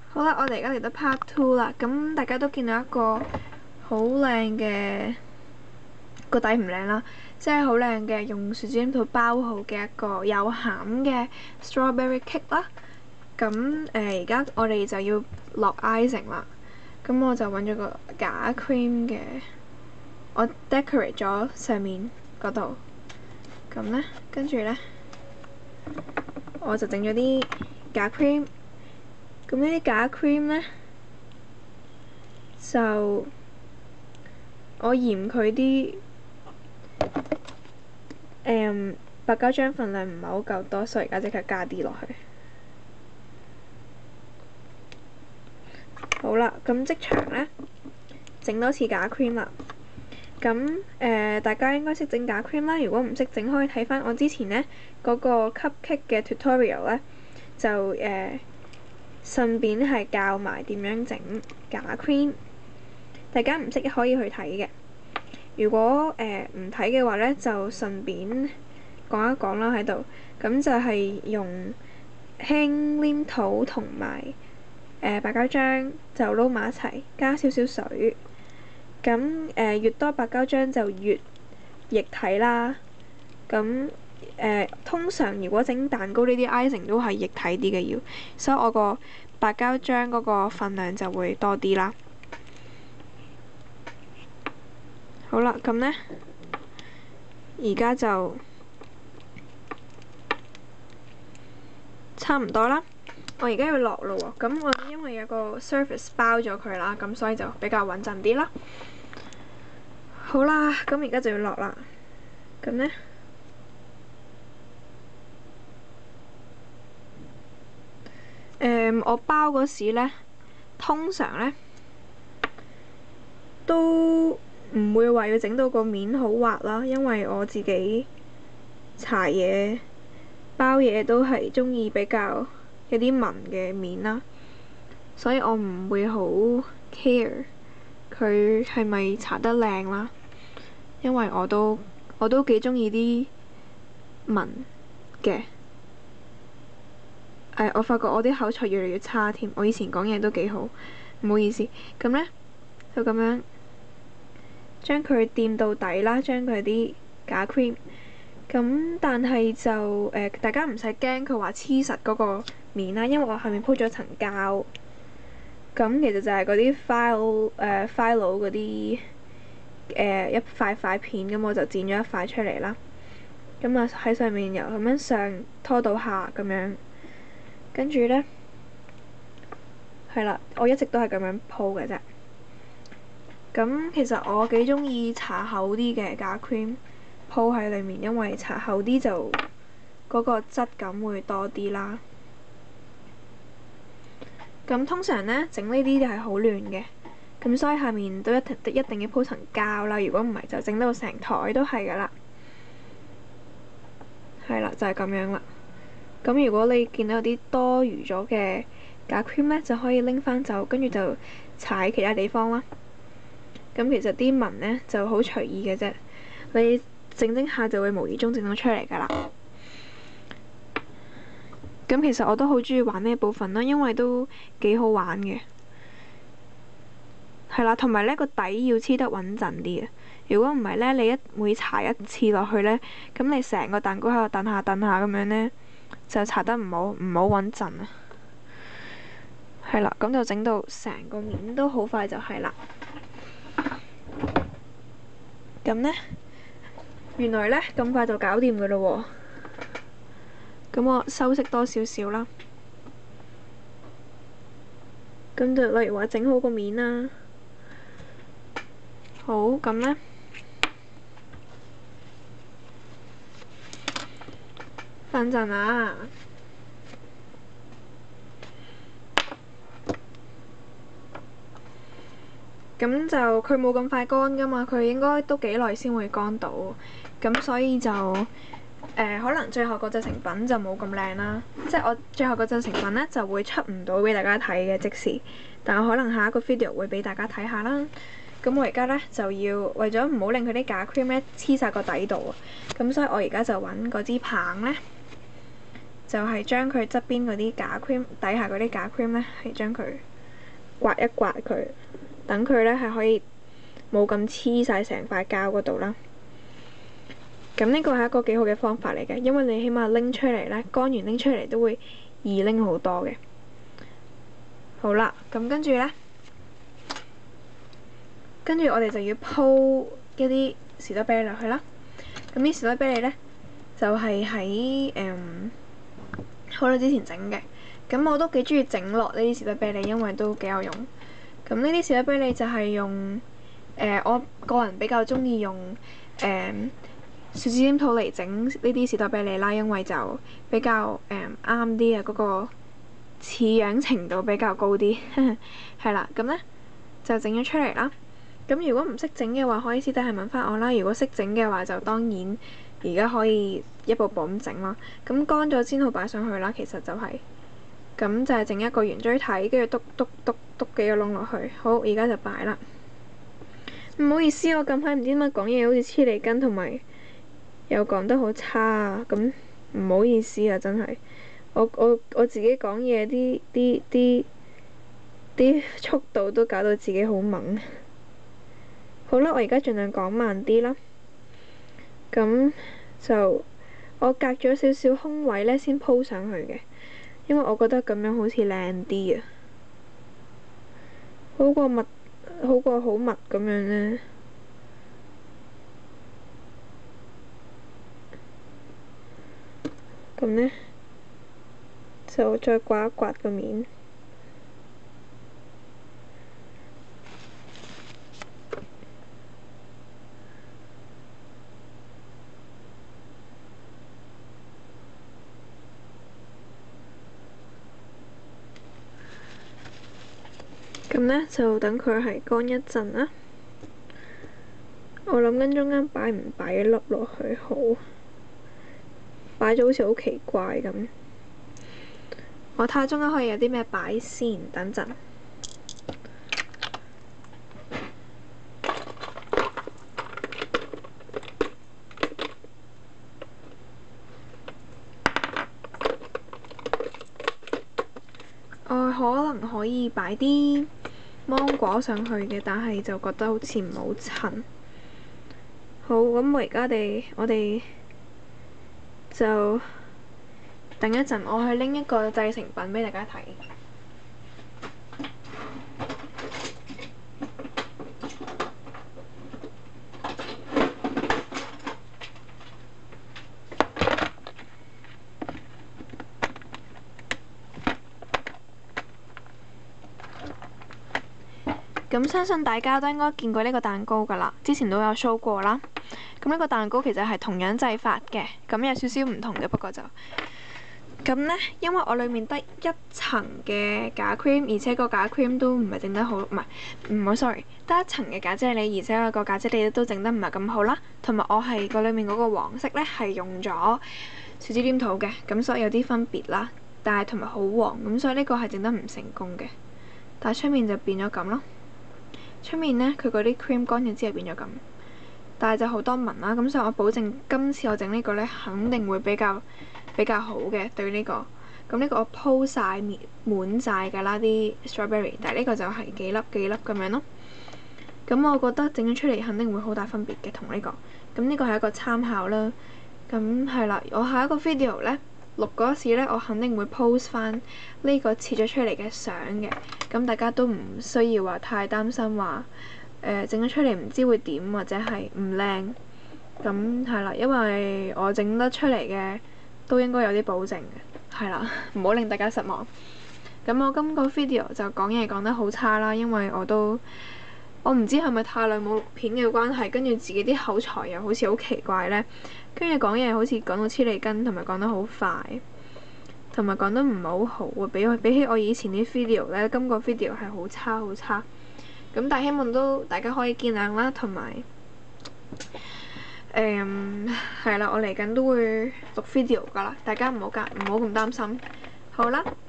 好啦，我哋而家嚟到 part two 啦。咁大家都見到一個好靚嘅個底唔靚啦，即係好靚嘅用樹脂黏土包好嘅一個有餡嘅 strawberry cake 啦。咁而家我哋就要落 icing 啦。咁我就揾咗個假 cream 嘅，我 decorate 咗上面嗰度。咁呢，跟住呢，我就整咗啲假 cream。咁呢啲假 cream 呢，就我嫌佢啲白膠漿份量唔係好夠多，所以而家即刻加啲落去。好啦，咁即場呢，整多次假 cream 啦。咁大家應該識整假 cream 啦。如果唔識整，可以睇翻我之前呢嗰個 cupcake 嘅 tutorial 呢，就順便係教埋點樣整假 cream。大家唔識可以去睇嘅。如果唔睇嘅話呢，就順便講一講啦喺度。咁就係用輕黏土同埋白膠漿就撈埋一齊，加少少水。咁越多白膠漿就越液體啦。咁通常如果整蛋糕呢啲 icing 都係液體啲嘅要，所以我個白膠漿嗰個份量就會多啲啦。好啦，咁呢，而家就差唔多啦。我而家要落咯喎，咁我因為有個 surface 包咗佢啦，咁所以就比較穩陣啲啦。好啦，咁而家就要落啦。咁呢，我包嗰時呢，通常呢都唔會話要整到個面好滑啦，因為我自己搽嘢包嘢都係鍾意比較有啲紋嘅面啦，所以我唔會好 care 佢係咪搽得靚啦，因為我都幾鍾意啲紋嘅。我發覺我啲口才越嚟越差添，我以前講嘢都幾好，唔好意思。咁呢，就咁樣將佢掂到底啦，將佢啲假 cream。咁但係就大家唔使驚佢話黐實嗰個面啦，因為我下面鋪咗層膠。咁其實就係嗰啲 filo 嗰啲一塊塊片，咁我就剪咗一塊出嚟啦。咁啊喺上面由咁樣上拖到下咁樣，跟住呢，係啦，我一直都係咁樣鋪嘅啫。咁其實我幾鍾意搽厚啲嘅假 cream 鋪喺裡面，因為搽厚啲就嗰個質感會多啲啦。咁通常呢，整呢啲就係好亂嘅，咁所以下面都一定要鋪層膠啦。如果唔係就整到成枱都係㗎啦。係啦，就係咁樣啦。咁如果你見到有啲多餘咗嘅假 cream 呢，就可以拎返走，跟住就搽喺其他地方啦。咁其實啲紋呢就好隨意嘅啫，你整下就會無意中整到出嚟㗎啦。咁其實我都好鍾意玩呢一部分啦，因為都幾好玩嘅。係啦，同埋呢個底要黐得穩陣啲嘅。如果唔係呢，你每搽一次落去呢，咁你成個蛋糕喺度蹬下蹬下咁樣呢，就搽得唔好穩陣啊。係啦，咁就整到成個面都好快就係啦。咁呢，原來呢，咁快就搞掂㗎咯喎。咁我修飾多少少啦。咁就例如話整好個面啦。好，咁呢，等陣啊。咁就佢冇咁快乾㗎嘛，佢應該都幾耐先會乾到。咁所以就可能最後嗰隻成品就冇咁靚啦。即係我最後嗰隻成品呢，就會出唔到俾大家睇嘅即時，但我可能下一個 video 會俾大家睇下啦。咁我而家呢，就要為咗唔好令佢啲假 cream 呢黐晒個底度啊，咁所以我而家就揾嗰支棒呢， 就係將佢側邊嗰啲假 cream 底下嗰啲假 cream 咧，係將佢刮一刮佢，等佢咧係可以冇咁黐晒成塊膠嗰度啦。咁呢個係一個幾好嘅方法嚟嘅，因為你起碼拎出嚟咧，乾完拎出嚟都會易拎好多嘅。好啦，咁跟住咧，跟住我哋就要鋪一啲士多啤梨落去啦。咁啲士多啤梨咧就係喺好耐之前整嘅。咁我都幾中意整落呢啲士多啤梨，因為都幾有用。咁呢啲士多啤梨就係用我個人比較中意用樹脂黏土嚟整呢啲士多啤梨啦，因為就比較啱啲啊，嗰個似樣程度比較高啲，係啦。咁咧就整咗出嚟啦。咁如果唔識整嘅話，可以私底下問翻我啦。如果識整嘅話，就當然而家可以一步步咁整啦。咁乾咗先好擺上去啦。其實就係咁，就係整一個圓錐體，跟住篤幾個窿落去。好，而家就擺啦。唔好意思，我近排唔知點解講嘢好似黐脷根，同埋又講得好差啊！咁唔好意思啊，真係我自己講嘢啲速度都搞到自己好猛。好啦，我而家盡量講慢啲啦。咁就我隔咗少少空位呢先鋪上去嘅，因為我覺得咁樣好似靚啲啊，好過好密咁樣呢。咁呢，就再刮一刮個面。咁呢，就等佢係乾一陣啦。我諗緊中間擺唔擺一粒落去好，擺咗好似好奇怪咁。我睇下中間可以有啲咩擺先，等陣。我可能可以擺啲芒果上去嘅，但係就覺得好似唔好襯。好，咁我哋就等一陣，我去拎一個製成品俾大家睇。咁相信大家都應該見過呢個蛋糕㗎啦，之前都有 show 過啦。咁呢個蛋糕其實係同樣製法嘅，咁有少少唔同嘅，不過就咁呢，因為我裡面得一層嘅假 cream， 而且個假 cream 都唔係整得好，唔好 sorry， 得一層嘅假啫喱，而且個假啫喱都整得唔係咁好啦。同埋我係個裡面嗰個黃色呢係用咗樹脂黏土嘅，咁所以有啲分別啦。但係同埋好黃，咁所以呢個係整得唔成功嘅。但係出面就變咗咁咯。出面呢，佢嗰啲 cream 乾咗之後變咗咁，但係就好多紋啦。咁所以我保證今次我整呢個呢，肯定會比較好嘅對呢個。咁呢個我鋪晒滿晒㗎啦啲 strawberry， 但係呢個就係幾粒咁樣咯。咁我覺得整咗出嚟肯定會好大分別嘅同呢個。咁呢個係一個參考啦。咁係啦，我下一個 video 呢，錄嗰時呢，我肯定會 post 翻呢個切咗出嚟嘅相嘅。咁大家都唔需要話太擔心話整咗出嚟唔知會點或者係唔靚。咁係啦，因為我整得出嚟嘅都應該有啲保證嘅，係啦，唔好令大家失望。咁我今個 video 就講嘢講得好差啦，因為我唔知係咪太耐冇錄片嘅關係，跟住自己啲口才又好似好奇怪呢，跟住講嘢好似講到黐脷根，同埋講得好快。同埋講得唔係好好啊，比起我以前啲 video 呢，今個 video 係好差。咁但係希望都大家可以見諒啦，同埋係啦，我嚟緊都會錄 video 㗎啦，大家唔好咁擔心。好啦，